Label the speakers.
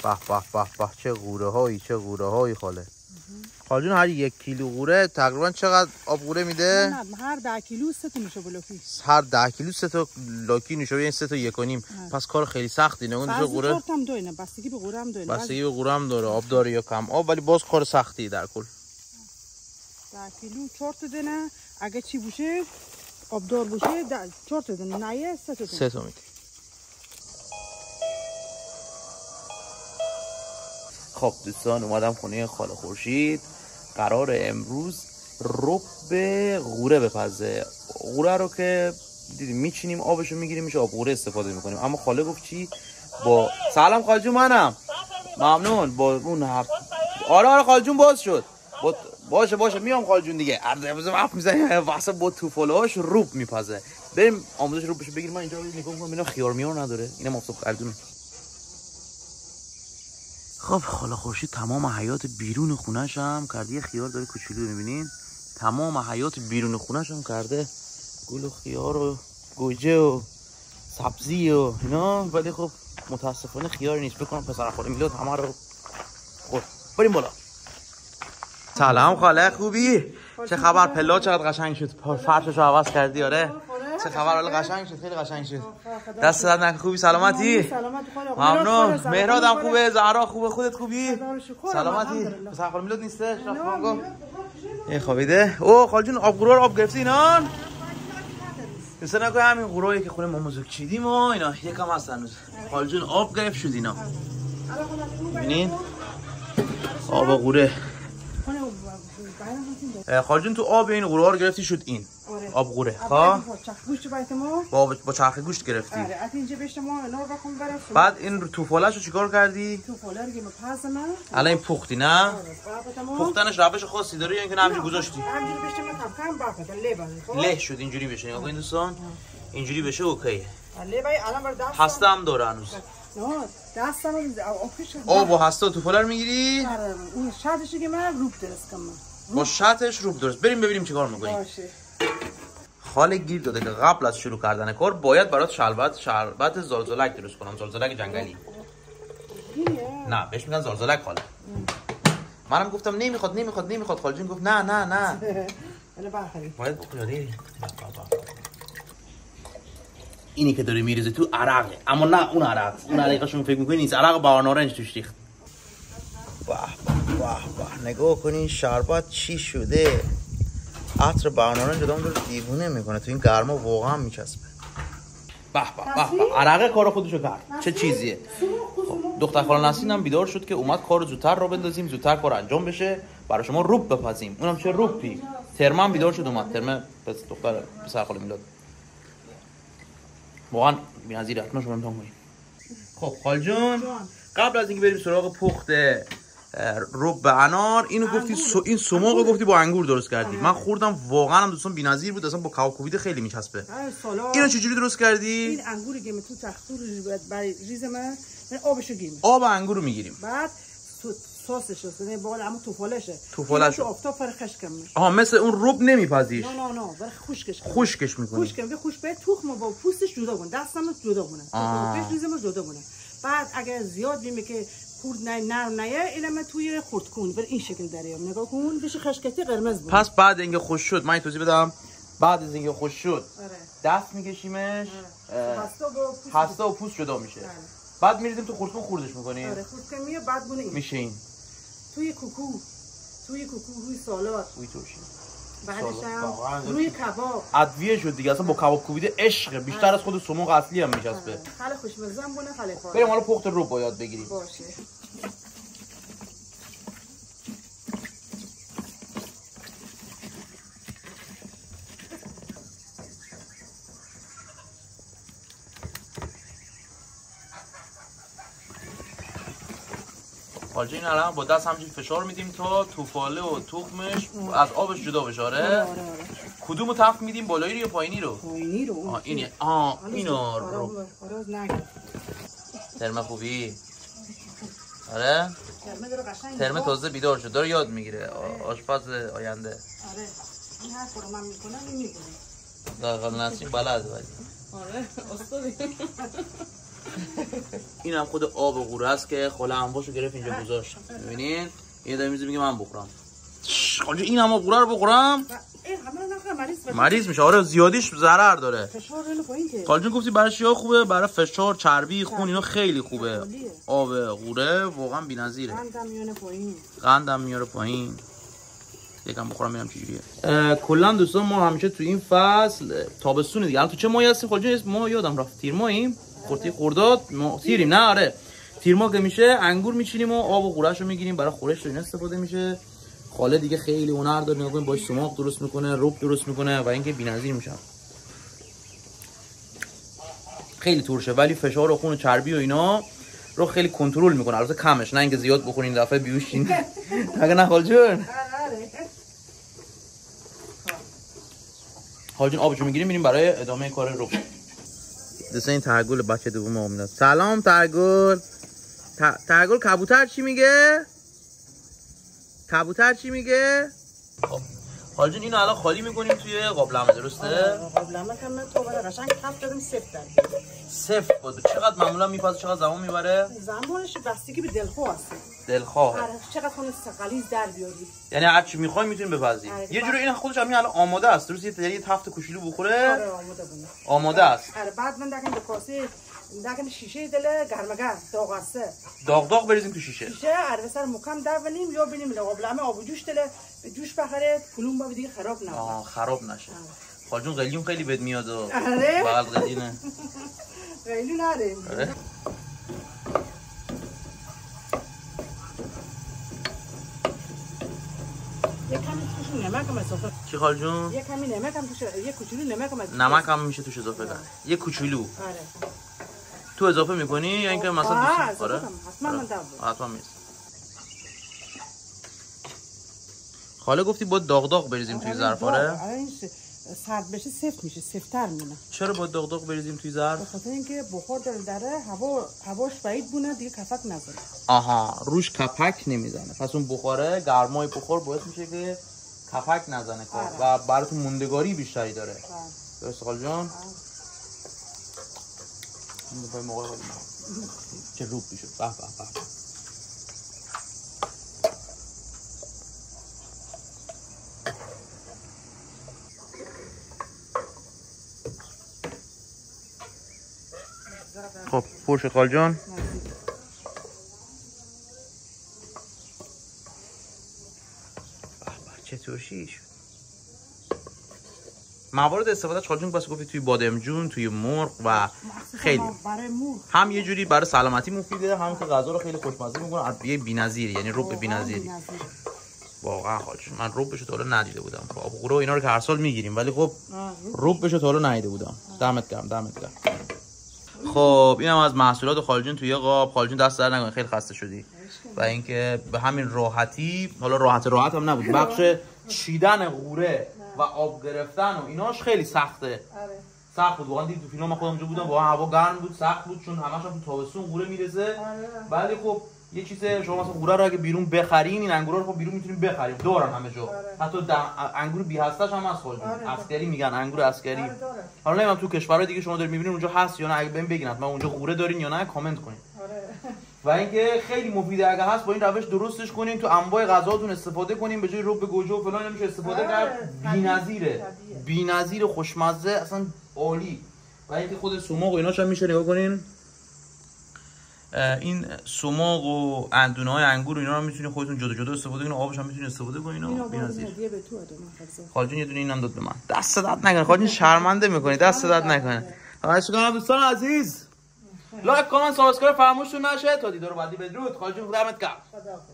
Speaker 1: به به به به چه قوره هایی چه قوره هایی خاله. خاله جون هر 1 کیلو قوره تقریبا چقدر آب قوره میده؟
Speaker 2: نه هر 10 کیلو 3 تا نوشابه لاکی.
Speaker 1: هر 10 کیلو 3 تا لاکی نوشابه، یعنی 3 تا 1.5. پس کار خیلی سختی نه اون قوره.
Speaker 2: هم داره، بستگی به قوره هم داره.
Speaker 1: بستگی به قوره هم داره، آب داره یا کم آب، ولی باز کار سختی در کل.
Speaker 2: 10 کیلو 4 تا دونه، اگه چی باشه آبدار باشه 4 تا دونه، نه 3 تا.
Speaker 1: 3 تا میده. خب دوستان اومدم خونه خاله خورشید. قرار امروز رب قوره بپزه. قوره رو که دیدیم میچینیم آبشو میگیریم میشه آب قوره استفاده میکنیم. اما خاله گفت چی؟ با سلام خاله جون منم. ممنون. با اون آره خاله جون باز شد. باشه میام خاله جون دیگه. وقت میزنیم واسه با توفالهاش روب میپزه. بریم آموزش روب بشه بگیریم. من اینجا نگاه میکنم اینا خیار میار نداره. اینم آفتاب خردونه. خب خاله خورشید تمام حیات بیرون خونه‌ش هم کرده. یه خیار داره کوچولو می‌بینین. تمام حیات بیرون خونه‌ش هم کرده گل و خیار و گوجه و سبزی و اینا، ولی خب متاسفانه خیاری نیست. بکنم پسر خاله میلاد همه رو خورد. بریم بالا. سلام خاله خوبی؟ چه خبر؟ پلا چقدر قشنگ شد. فرشش رو عوض کردی؟ آره. چه خبر؟ حالا قشنگ شد، خیلی قشنگ شد. دست درد نکنه. خوبی؟ سلامتی؟ ممنون. مهرادم خوبه؟ زهرا خوبه؟ خودت خوبی؟ سلامتی؟ پسر خاله میلاد نیستش؟ رفتم این خوابیده. او خاله جون آب قوره رو آب گرفتی اینان؟ مثلا نگو همین قورایی که خونه ما مزوک چیدیم و اینا یکم هست هنوز. خاله جون آب گرفت شد اینا. ببینین آب قوره. خاله جون تو آب این قوره رو گرفتی شد این. آب قوره. خب با چرخ گوشت گرفتی. بعد این توفاله‌شو چیکار کردی؟
Speaker 2: توفاله رو میپزم.
Speaker 1: الان این پختی نه؟ پختنش روش خاصی داره یا اینکه همینجوری گذاشتی؟
Speaker 2: همینجوری بشه من کم بافه
Speaker 1: له شد اینجوری بشه. نگاه کن دوستان اینجوری بشه اوکیه.
Speaker 2: له بای الان بر دست
Speaker 1: هسته هم داره هنوز.
Speaker 2: نه دستم
Speaker 1: آب و هسته توفاله رو میگیری؟
Speaker 2: آره اون شاتش که من روب درست کنم.
Speaker 1: با شاتش روب درست. بریم ببینیم چیکار می‌کنی.
Speaker 2: باشه.
Speaker 1: خاله گیر داده که قبل از شروع کردن کار باید برات شربت زلزلک درست کنم. زلزلک جنگلی. نه بهش میگن زلزلک خاله. منم گفتم نمیخواد. خاله جون گفت نه. باید بخوری. اینی که داره میریزه تو عرقه، اما نه اون عرق. اون عرقشون فکر می‌کنی نیست. عرق بهار نارنج توش ریخت. واه نگاه کنین شربت چی شده. عطر بهار نارنج آدمو داره دیوونه میکنه. تو این گرما واقعا میچسبه. به عرق کارو خودشو کرد. چه چیزیه. دختر خاله نسرین هم بیدار شد که اومد کارو زودتر را بندازیم، زودتر کار انجام بشه، برای شما روب بپزیم. اونم چه روبی. ترمه هم بیدار شد اومد. ترمه دختر پسر خاله میلاد. واقعا بی‌نظیره. حتما شما امتحان کنید. خب خاله جون قبل از اینکه بریم سراغ پخت رب انار، اینو گفتی این سماقو گفتی با انگور درست کردی. من خوردم واقعا هم دوستان بی‌نظیر بود. اصلا با کباب کوبیده خیلی میچسبه. اینو چجوری درست کردی؟
Speaker 2: این انگوری که تو تختور برای ریز من آبشو گیریم.
Speaker 1: آب انگور رو میگیریم.
Speaker 2: بعد سسش است. نه بالا همون توفالشه.
Speaker 1: توفالشه.
Speaker 2: آفتاب فرخش کنم.
Speaker 1: آها مثل اون رب نمیپزیش.
Speaker 2: نه برای خشکش کنم.
Speaker 1: خشکش میکنی.
Speaker 2: خوش به تخم با پوستش جدا کن. دستم جدا کنه. پیش ریزمو جدا کنه. بعد اگه زیاد بیم که خورد نرم اینم توی خرد کن بر این شکل داریم. نگاه کن بشه خشکتی قرمز بود.
Speaker 1: پس بعد اینکه خوش شد من توضیح بدم. بعد از اینکه خوش شد دست میکشیمش. هسته و پوست جدا میشه. بعد میریزیم تو خردکن خوردش میکنیم.
Speaker 2: آره خردکن میشه بعد گونه این
Speaker 1: میشه این
Speaker 2: توی کوکو روی سالاد
Speaker 1: روی ترشی
Speaker 2: بعدش هم روی کباب
Speaker 1: ادویه شد دیگه. اصلا با کباب کوبیده عشق بیشتر از خود سموق اصلی هم میچسبه.
Speaker 2: خیلی خوشمزه هم بونه خیلی خوب.
Speaker 1: بریم حالا پخت رو باید بگیریم.
Speaker 2: باشه.
Speaker 1: حالا این الان با دست همچین فشار میدیم تا توفاله و تخمش از آبش جدا بشه. آره. کدومو تفت میدیم، بالایی رو یا پایینی رو؟
Speaker 2: پایینی رو.
Speaker 1: اینه. اینو رو. ترمه خوبی. آره. ترمه تازه بیدار شد داره یاد میگیره. آشپز آینده.
Speaker 2: آره. این هر کارو من میکنم این میکنه.
Speaker 1: دقیقاً نسیم بلد.
Speaker 2: آره استادی.
Speaker 1: اینم خود آب قوره است که خاله انباشو گرفت اینجا گذاشت. ببینین این داره میگه من بخورم. خاله این هم آب قوره رو بخورم مریض میشه. آره زیادیش ضرر داره. خاله جون گفتی برای چیا خوبه؟ برای فشار، چربی، خون اینا خیلی خوبه. آب قوره واقعا بی‌نظیره. قندم میاره پایین. یکم بخورم ببینم چجوریه. کلا دوستان ما همیشه تو این فصل تابستون دیگه. الان تو چه ماهی هستیم خاله جون؟ ما یادم رفت. تیر ماهیم؟ خرداد تیریم. نه آره تیر ماه که میشه انگور میچینیم و آب و قوره‌شو میگیریم برای خورش اینا استفاده میشه. خاله دیگه خیلی هنر داره، نگاه کنید باش سماق درست میکنه، رب درست میکنه و اینکه بی‌نظیر میشه. خیلی ترشه ولی فشار و خون و چربی و اینا رو خیلی کنترل میکنه. البته کمش، نه اینکه زیاد بخورین دفعه بیوشین. مگه نه خاله جون؟ خاله جون آبشو میگیریم میریم برای ادامه کار رب. دوستان این ترگل بچه دوم آمینات. سلام ترگل. ترگل کبوتر چی میگه؟ کبوتر چی میگه؟ خب خاله جون اینو الان خالی میکنیم توی قابلمه درسته؟
Speaker 2: قابلمه که تو برای قشنگ کف دادیم سفت داریم.
Speaker 1: سفت بود. چقدر معمولا میپازه؟ چقدر زمان میبره؟
Speaker 2: زمانش بستگی به دلخواه هست.
Speaker 1: دلخواه.
Speaker 2: چقدر خون غلیظ در بیاری.
Speaker 1: یعنی هر چی میخوای میتونی بپزی. یه جوری این خودش همین الان آماده است. درست یه تفت کوچولو بخوره.
Speaker 2: آره آماده بونه.
Speaker 1: آماده است.
Speaker 2: آره بعد من داخل کاسه داخل شیشه دل گرمگرم داغ است.
Speaker 1: داغ بریزیم تو شیشه.
Speaker 2: شیشه عربه سر مکم دونیم یا ببینیم قابلمه آب جوش دل جوش بخره کلوم با دیگه خراب نشه.
Speaker 1: خراب نشه. خاله جون قلیون خیلی بد میاد.
Speaker 2: آره.
Speaker 1: بغل قلیونه.
Speaker 2: قلیون نره.
Speaker 1: آره.
Speaker 2: یه کمی توش نمک هم اضافه.
Speaker 1: چی خاله جون؟
Speaker 2: یه کمی نمک هم توش، یه کوچولو نمک هم اضافه.
Speaker 1: نمک هم میشه توش اضافه کرد. یه کوچولو.
Speaker 2: آره.
Speaker 1: تو اضافه میکنی یا اینکه مثلا
Speaker 2: دوست داره؟ حتما من دارم.
Speaker 1: حتما میز. خاله گفتی با داغ بریزیم توی ظرف. آره
Speaker 2: این سرد بشه سفت میشه، سفت‌تر میمونه.
Speaker 1: چرا با داغ بریزیم توی ظرف؟
Speaker 2: به خاطر اینکه بخار داره هواش بعید بونه دیگه کپک نزنه.
Speaker 1: آها روش کپک نمیزنه. پس اون بخاره گرمای بخار باعث میشه که کپک نزنه کار و براتون موندگاری بیشتری داره. درست خاله جان؟ این موقع چه روب میشه. به به به. خب پرش خاله جان. چطور شیش موارد استفاده خاله جون بس گفتی توی بادمجون، توی مرغ و خیلی
Speaker 2: برای مرغ
Speaker 1: هم یه جوری برای سلامتی مفیده، هم که غذا رو خیلی خوشمزه میکنه. ادویه بی‌نظیری، یعنی رب بی‌نظیری. واقعا خاله جون من ربشو تا حالا ندیده بودم. آب قورو اینا رو که هر سال میگیریم ولی خب ربشو تا حالا ندیده بودم. دمت گرم. خب اینم از محصولات خاله جون توی قاب. خاله جون دست در نکنه خیلی خسته شدی و اینکه به همین راحتی، حالا راحت هم نبود، بخش چیدن قوره و آب گرفتن و ایناش خیلی سخته. سخت بود واقعا. تو فیلم من خودم اونجا بودم واقعا هوا گرم بود، سخت بود چون همش هم تو تابستون قوره میرسه. ولی خب یه چیز شما مثلا قوره رو اگه بیرون بخرین، این انگورا رو خب بیرون میتونیم بخریم، دارن همه جا. حتی انگور بی هستش هم هست خاله جون. عسکری میگن انگور عسکری. حالا نمیدونم تو کشورهای دیگه شما دارین میبینین اونجا هست یا نه. اگه بهم بگین ما اونجا قوره دارین یا نه کامنت کنین. و اینکه خیلی مفیده اگه هست با این روش درستش کنین، تو انواع غذاتون استفاده کنین، به جای رب گوجه و فلان نمیشه استفاده کرد. بی‌نظیر خوشمزه اصلا عالی. و اینکه خود سماق و ایناش هم میشه نگاه کنین. این سماق و اندونه‌های انگور و اینا رو میتونین خودتون جدا استفاده کنین. آبش هم میتونین استفاده کنین. بی‌نظیر. خاله جون یه دونه اینم داد به من. دست داد نکنه خاله جون، شرمنده میکنی. دست داد نکنه. خواهش می‌کنم دوستان عزیز لایک کامنت سابسکرایب فراموش نشه. تا دیدار بعدی بدرود. خاله جون دمت گرم.